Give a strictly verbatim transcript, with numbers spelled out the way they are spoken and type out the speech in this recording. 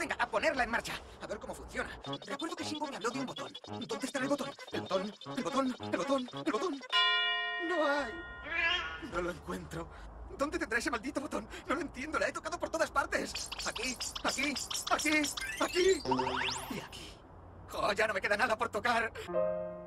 Venga, a ponerla en marcha. A ver cómo funciona. Recuerdo que Shingo me habló de un botón. ¿Dónde está el botón? El botón, el botón, el botón, el botón. No hay. No lo encuentro. ¿Dónde tendrá ese maldito botón? No lo entiendo, la he tocado por todas partes. Aquí, aquí, aquí, aquí y aquí. Oh, ya no me queda nada por tocar.